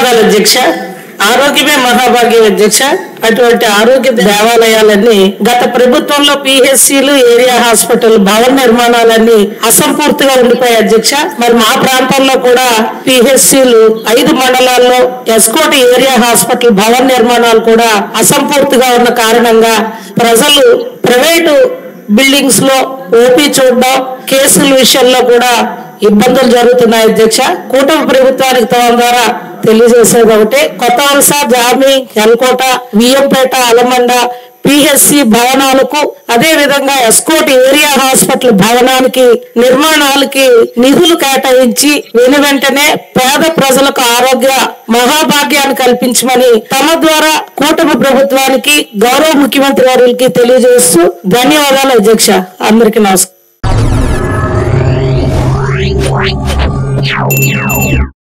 ధన్యవాదాలు అధ్యక్ష. ఆరోగ్యమే మహాభాగ్యం అధ్యక్ష. అటువంటి ఆరోగ్య దేవాలయాలన్నీ గత ప్రభుత్వంలో పిహెచ్సిలు, ఏరియా హాస్పిటల్ భవన నిర్మాణాలన్నీ అసంపూర్తిగా ఉండిపోయాయి అధ్యక్ష. మరి మా ప్రాంతంలో కూడా పిహెచ్సిలు 5 మండలాల్లో, ఎస్కోట్ ఏరియా హాస్పిటల్ భవన నిర్మాణాలు కూడా అసంపూర్తిగా ఉన్న కారణంగా ప్రజలు ప్రైవేటు బిల్డింగ్స్ లో ఓపీ చూడడం, కేసుల విషయంలో కూడా ఇబ్బందులు జరుగుతున్నాయి అధ్యక్ష. కూటమి ప్రభుత్వానికి తమ ద్వారా తెలియజేసేది ఒకటి, కొత్త వలస, జామి, ఎల్కోట, వియ్యంపేట, అలమండ పిహెచ్సి భవనాలకు, అదే విధంగా ఎస్కోట్ ఏరియా హాస్పిటల్ భవనానికి నిర్మాణాలకి నిధులు కేటాయించి వెంటనే పేద ప్రజలకు ఆరోగ్య మహాభాగ్యాన్ని కల్పించమని తమ ద్వారా కూటమి ప్రభుత్వానికి, గౌరవ ముఖ్యమంత్రి గారికి తెలియజేస్తూ ధన్యవాదాలు అధ్యక్ష. అందరికీ నమస్కారం.